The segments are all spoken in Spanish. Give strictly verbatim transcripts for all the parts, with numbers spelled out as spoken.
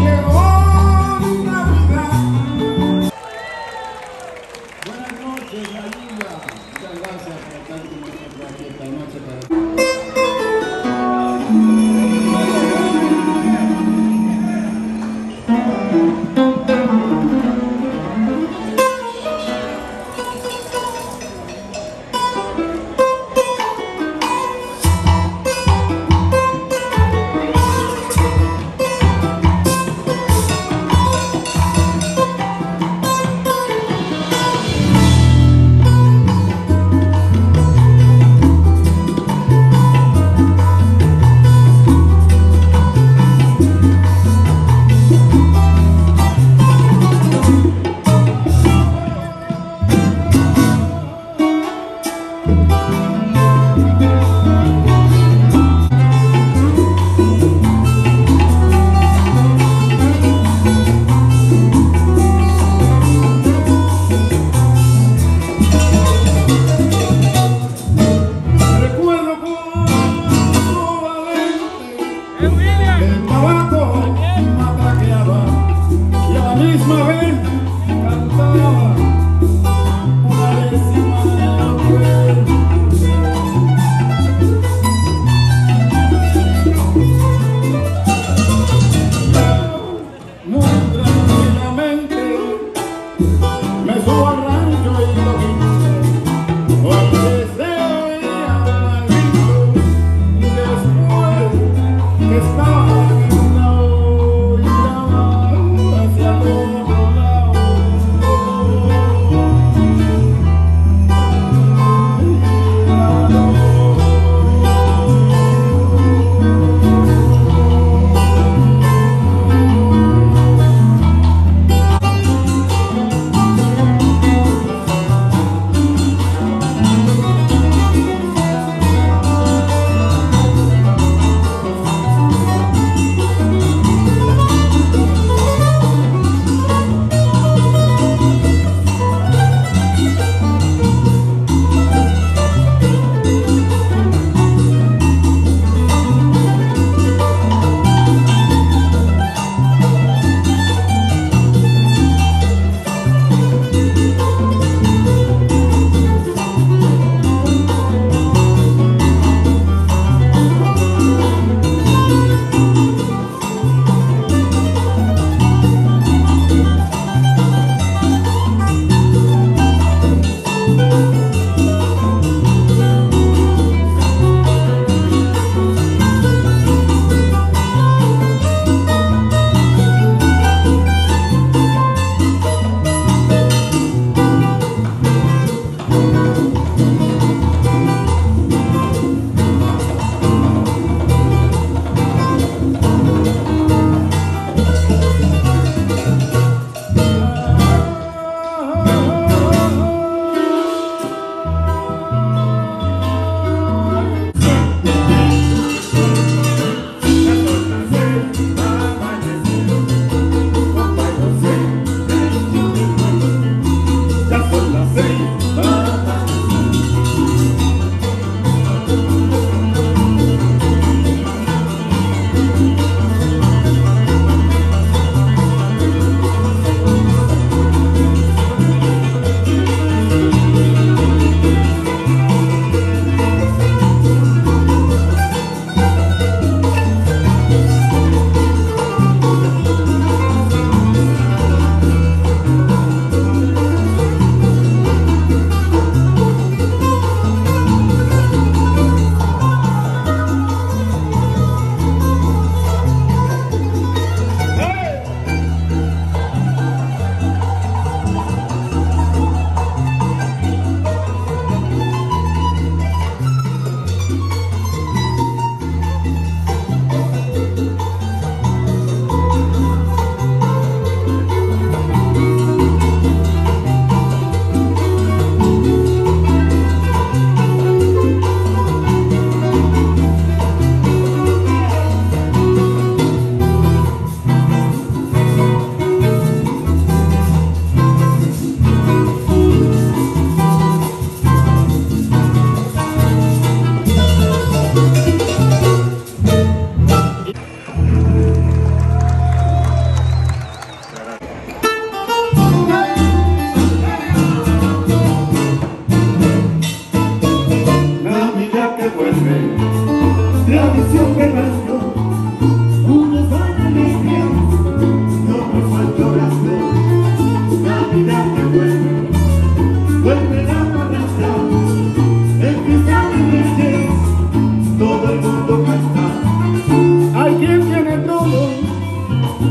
Buenas noches, María. Muchas gracias por estar con nosotros aquí esta noche. Para...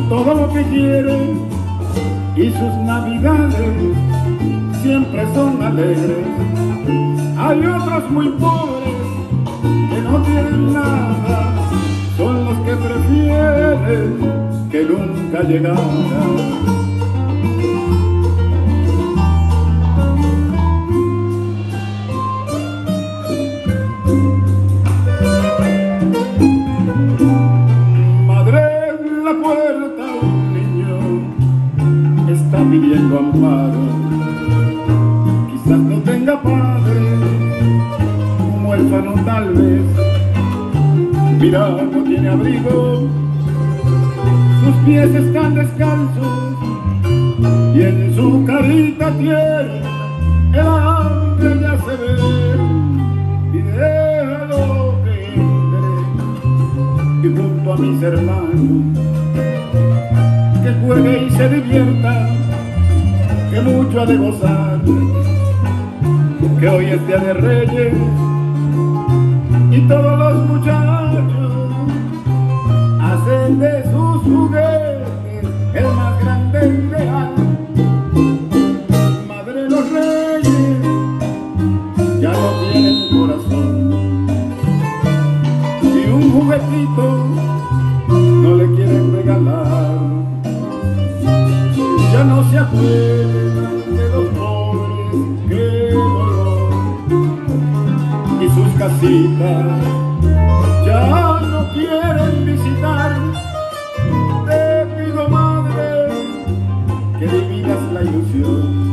todo lo que quiere y sus navidades siempre son alegres. Hay otros muy pobres que no tienen nada, son los que prefieren que nunca llegara. Pidiendo amparo, quizás no tenga padre, un huérfano tal vez. Mira, no tiene abrigo, sus pies están descalzos y en su carita tierna el hambre ya se ve. Y déjalo que entre y junto a mis hermanos que juegue y se divierta, que mucho ha de gozar, que hoy es día de Reyes y todos los muchachos hacen de sus juguetes el más grande ideal. Madre, los Reyes ya no tienen corazón y un juguetito no le quieren regalar. Ya no se acuerdan de los pobres, qué dolor, y sus casitas ya no quieren visitar. Te pido, madre, que dividas la ilusión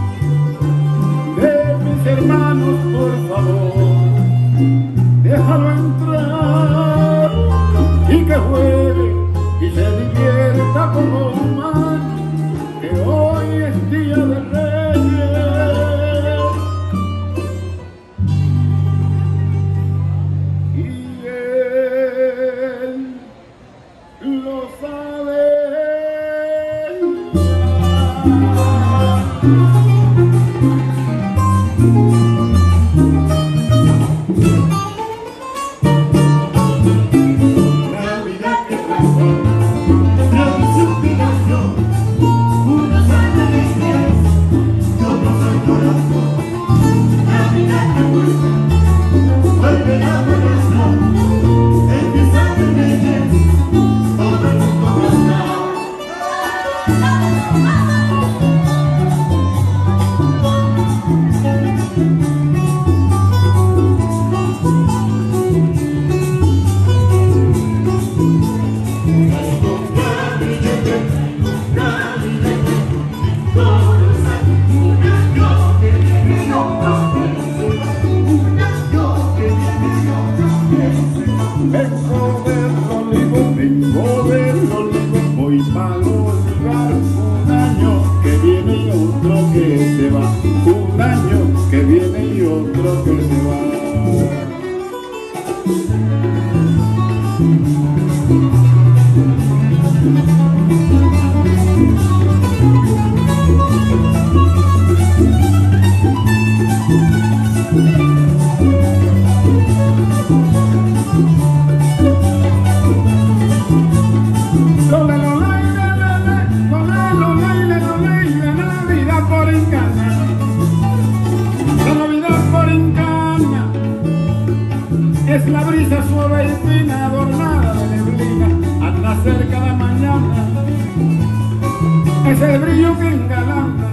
de mis hermanos, por favor, déjalo entrar y que juegue y se divierta como humano, que hoy es día de Reyes y él lo sabe. Navidad que transforma en suspiración unos años y otros al corazón. Navidad que vuelve, vuelve la corazón. Empieza de Reyes, todo el mundo está. Vengo del olivo, vengo del olivo, voy para olvidar un año que viene y otro que se va, un año que viene y otro que se va. Es la brisa suave y fina, adornada de neblina, al nacer cada mañana. Es el brillo que engalana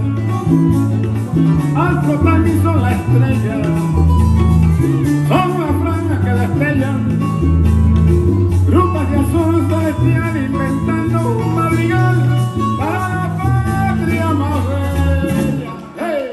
al flotar mi sola estrella. Son las franjas que destellan grupas de azul celestial, inventando un madrigal para la patria más bella. ¡Hey!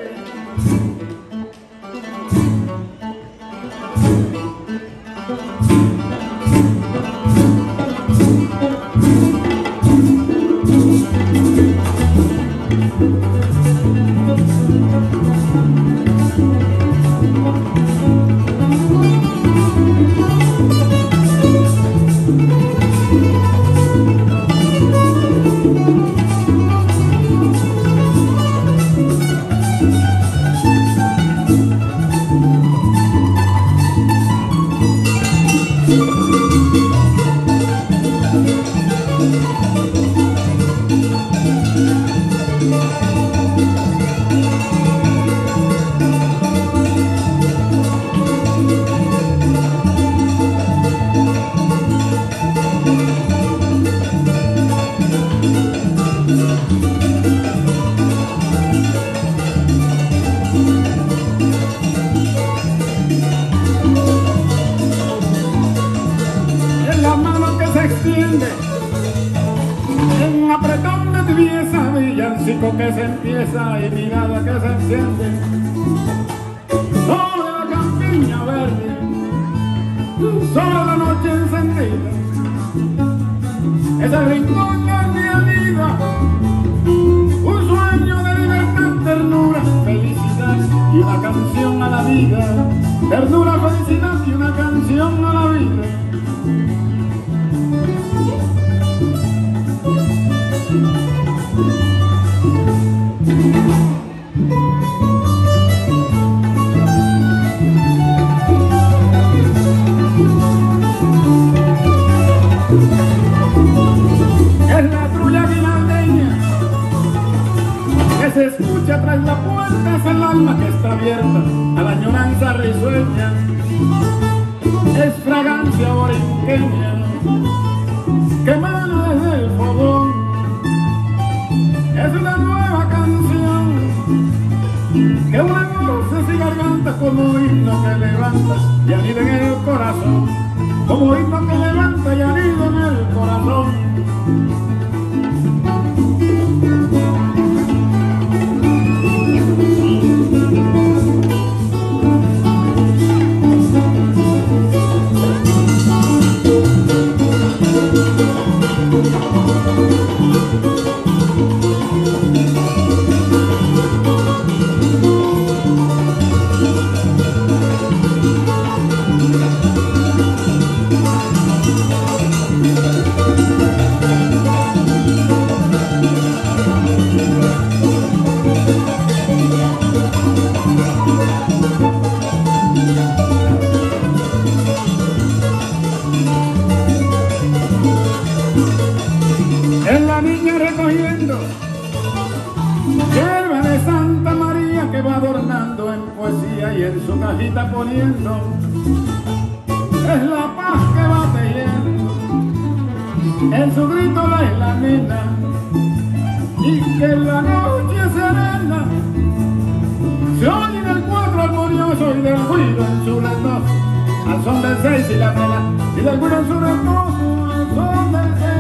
un apretón de tibieza, villancico que se empieza y mirada que se enciende sobre la campiña verde, sobre la noche encendida. Ese rincón de mi vida, un sueño de libertad, ternura, felicidad y una canción a la vida. Ternura, felicidad y una canción a la vida. Es la trulla guinaldeña que se escucha tras la puerta, es el alma que está abierta a la añoranza risueña. Es fragancia borinqueña que emana desde el fogón. Es una nueva canción que une voces y garganta como himno que levanta y anida en el corazón, como himno que levanta y anida en el corazón. Es la niña recogiendo hierba de Santa María que va adornando en poesía y en su cajita poniendo. Es la paz que va teniendo en su grito la islamina, y que en la noche serena se oye en el cuatro armonioso y del ruido en su retorno al son del seis y la vela, y del ruido en su retorno al son del seis.